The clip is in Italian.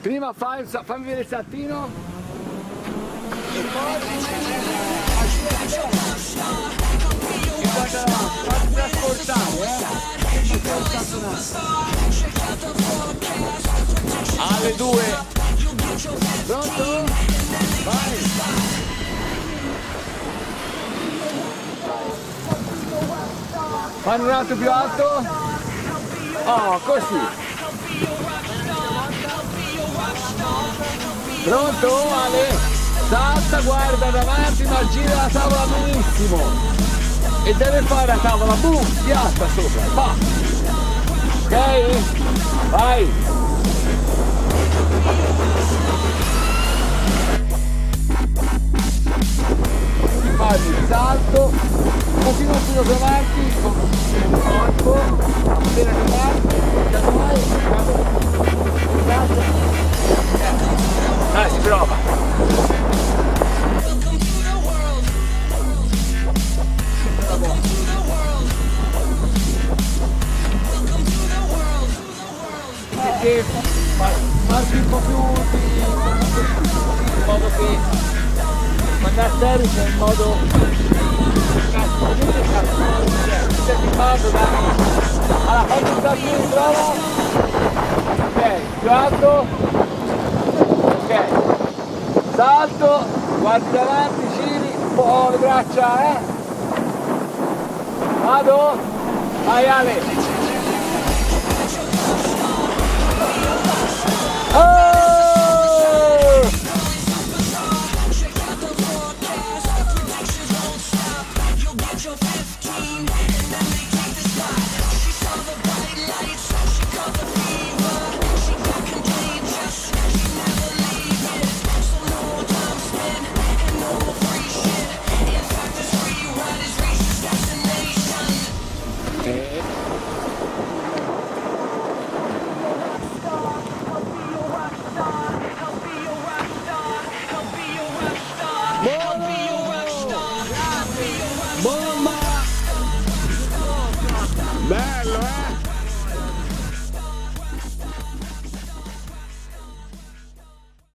Prima fammi vedere il saltino. E poi fatti trasportare, alle 2. Pronto? Vai! Fanno un altro più alto. Oh, così. Pronto, Ale? Salta, guarda davanti, ma gira la tavola benissimo. E deve fare la tavola, boom, piatta sopra. Va. Ok? Vai. Fai il salto, un pochino più avanti, con il corpo, appena avanti, dai, si prova. Perché marchi un po' più in modo che quando a terra c'è in modo allora fai un saltino, prova. Ok, più alto. Ok, salto, guardi davanti, giri un po' le braccia, vado, vai Ale. Oh! Bomba!